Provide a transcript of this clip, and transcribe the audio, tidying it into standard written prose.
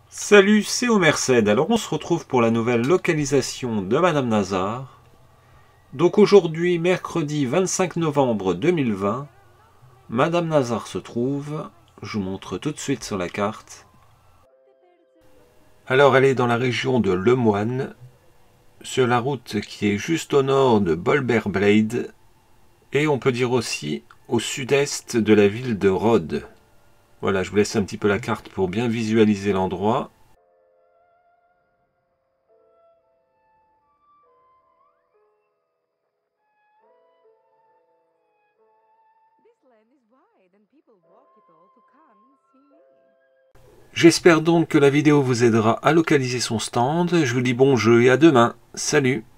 Salut, c'est Omerced. Alors on se retrouve pour la nouvelle localisation de Madame Nazar. Donc aujourd'hui, mercredi 25 novembre 2020, Madame Nazar se trouve, je vous montre tout de suite sur la carte. Alors elle est dans la région de Lemoine, sur la route qui est juste au nord de Bolberblade, et on peut dire aussi au sud-est de la ville de Rhodes. Voilà, je vous laisse un petit peu la carte pour bien visualiser l'endroit. J'espère donc que la vidéo vous aidera à localiser son stand. Je vous dis bon jeu et à demain. Salut!